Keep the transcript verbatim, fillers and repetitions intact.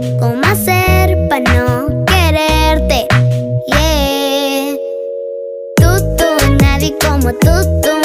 ¿Cómo hacer para no quererte? Yeah. Tú, tú, nadie como tú, tú.